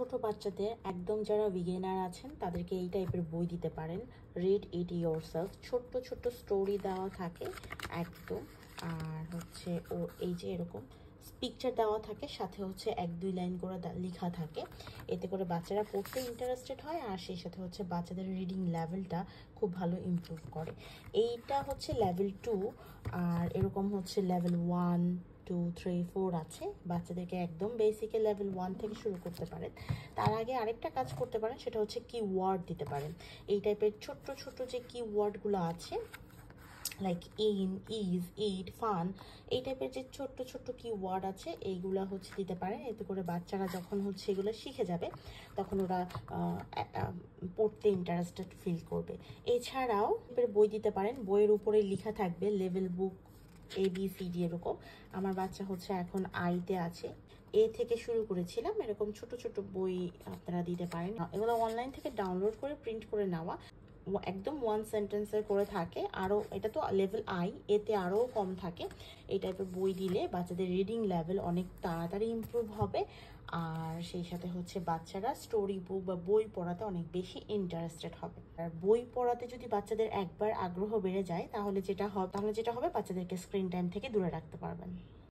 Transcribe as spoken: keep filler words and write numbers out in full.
ছোট বাচ্চাদের একদম যারা বিগিনার আছেন তাদেরকে এই টাইপের বই দিতে পারেন। রিড ইট ইয়োরসেলফ, ছোট্ট ছোট্ট স্টোরি দেওয়া থাকে একদম। আর হচ্ছে ও এই যে এরকম পিকচার দেওয়া থাকে, সাথে হচ্ছে এক দুই লাইন করে লেখা থাকে। এতে করে বাচ্চারা পড়তে ইন্টারেস্টেড হয়, আর সেই সাথে হচ্ছে বাচ্চাদের রিডিং লেভেলটা খুব ভালো ইমপ্রুভ করে। এইটা হচ্ছে লেভেল টু, আর এরকম হচ্ছে level one two three four আছে। বাচ্চাদেরকে একদম বেসিকে লেভেল ওয়ান থেকে শুরু করতে পারেন। তার আগে আরেকটা কাজ করতে পারেন, সেটা হচ্ছে কি ওয়ার্ড দিতে পারেন। এই টাইপের ছোট্ট ছোট্ট যে কি ওয়ার্ডগুলো আছে, like in, is, it, fun, এই টাইপের যে ছোট্ট ছোট্ট কি ওয়ার্ড আছে এইগুলো হচ্ছে দিতে পারেন। এতে করে বাচ্চারা যখন হচ্ছে এগুলো শিখে যাবে তখন ওরা পড়তে ইন্টারেস্টেড ফিল করবে। এছাড়াও বই দিতে পারেন, বইয়ের উপরে লেখা থাকবে level book A B C D এরকম। আমার বাচ্চা হচ্ছে এখন আইতে আছে, এ থেকে শুরু করেছিলাম। এরকম ছোট ছোট বই আপনারা দিতে পারেন। এগুলো অনলাইন থেকে ডাউনলোড করে প্রিন্ট করে নেওয়া, একদম ওয়ান সেন্টেন্সের করে থাকে। আরও এটা তো লেভেল আই, এতে আরও কম থাকে। এই টাইপের বই দিলে বাচ্চাদের রিডিং লেভেল অনেক তাড়াতাড়ি ইমপ্রুভ হবে, আর সেই সাথে হচ্ছে বাচ্চারা স্টোরি বুক বা বই পড়াতে অনেক বেশি ইন্টারেস্টেড হবে। আর বই পড়াতে যদি বাচ্চাদের একবার আগ্রহ বেড়ে যায় তাহলে যেটা হবে তাহলে যেটা হবে বাচ্চাদেরকে স্ক্রিন টাইম থেকে দূরে রাখতে পারবেন।